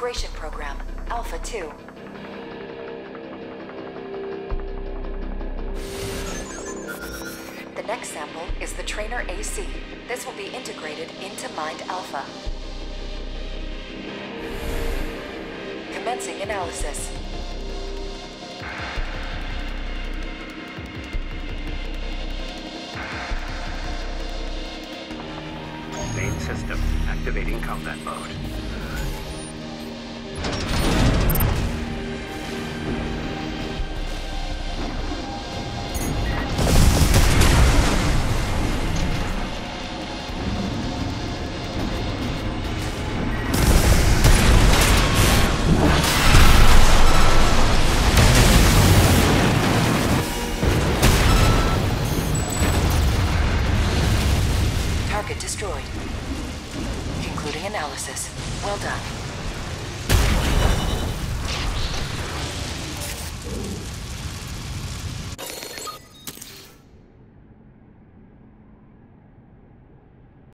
integration program, Alpha 2. The next sample is the Trainer AC. This will be integrated into Mind Alpha. Commencing analysis. Main system activating combat mode. Target destroyed. Concluding analysis. Well done.